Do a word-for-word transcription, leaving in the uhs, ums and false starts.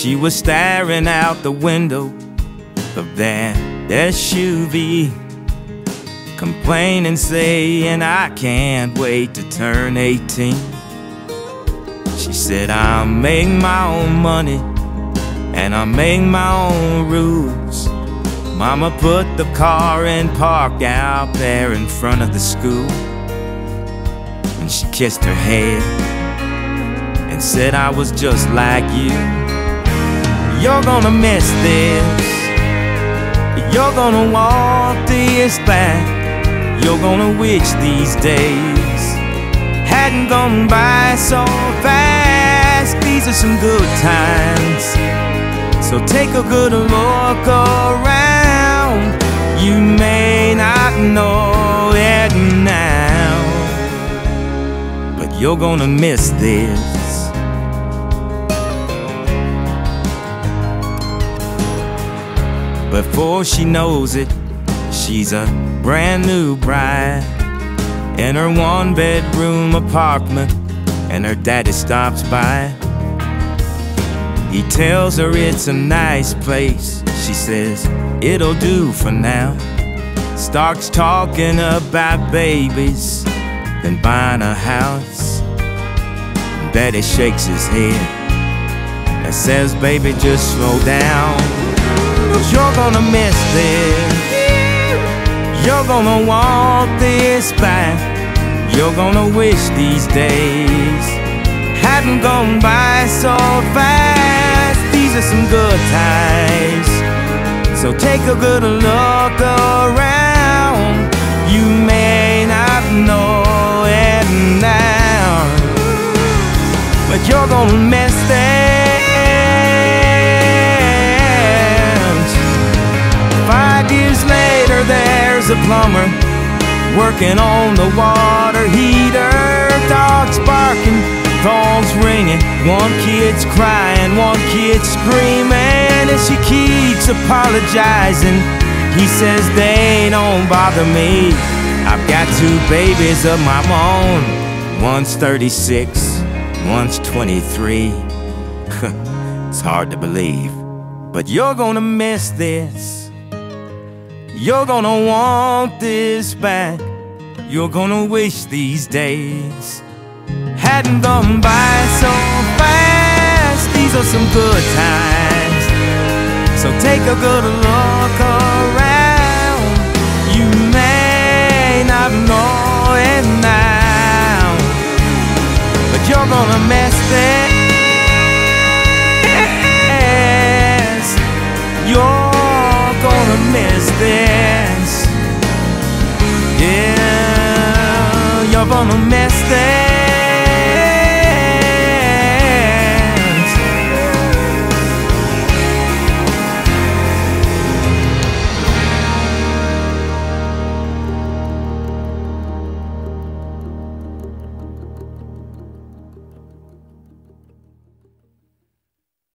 She was staring out the window of that S U V, complaining, saying, I can't wait to turn eighteen. She said, I'll make my own money and I'll make my own rules. Mama put the car in park out there in front of the school, and she kissed her head and said, I was just like you. You're gonna miss this. You're gonna walk this back. You're gonna wish these days hadn't gone by so fast. These are some good times, so take a good look around. You may not know it now, but you're gonna miss this. Before she knows it, she's a brand new bride in her one-bedroom apartment, and her daddy stops by. He tells her it's a nice place. She says, it'll do for now. Starts talking about babies, then buying a house. Daddy shakes his head and says, baby, just slow down. You're gonna miss this. You're gonna walk this back. You're gonna wish these days hadn't gone by so fast. These are some good times, so take a good look around. You may not know it now, but you're gonna miss this. Five years later, there's a plumber working on the water heater. Dogs barking, phones ringing, one kid's crying, one kid's screaming, and she keeps apologizing. He says, they don't bother me. I've got two babies of my own. One's thirty-six, one's twenty-three. It's hard to believe, but you're gonna miss this. You're gonna want this back. You're gonna wish these days hadn't gone by so fast. These are some good times, so take a good look around. You may not know it now, but you're gonna miss this. You're gonna miss this. Yeah, you're gonna miss this.